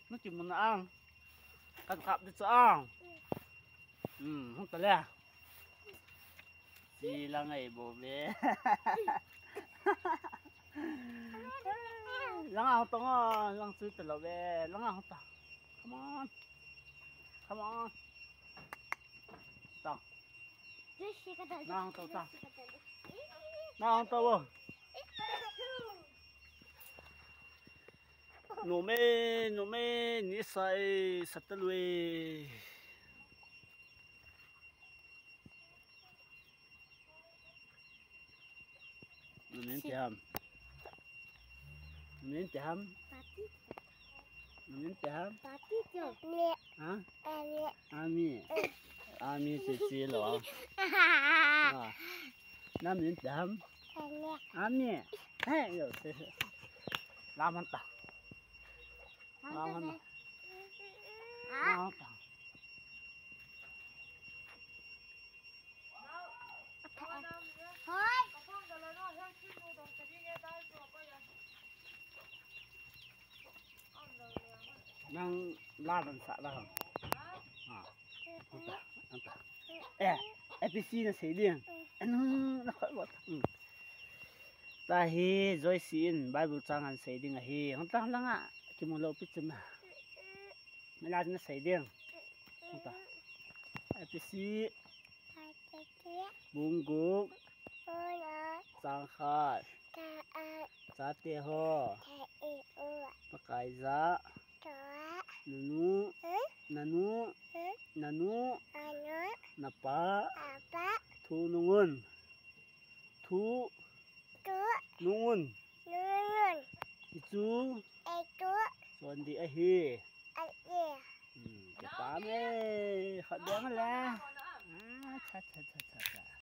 nó chỉ muốn ăn cắt cặp đi sao không tới le gì là ngày bố bé lăng ao tông à lăng suy từ lâu bé lăng ao tông come on come on tông lăng tông tông lăng tông nô mê ní say sắt lui Mình tiêm mình tiêm mình tiêm hả ami chị chị rồi na mình tiêm ami hey rồi làm ăn ta làm ăn ta đang la đằng xạ ra không anh ta FPC nó sẽ điên nó khỏi bớt ta hi rồi xin Bible trang anh sẽ điên hi không ta lăng à chỉ một lâu biết chừng mà la nó sẽ điên không ta FPC bung gục trang khát giá tiền ho pakai za nanu napa thu nungun itu son di ahi cái tám ấy họ đéo là cha cha cha cha cha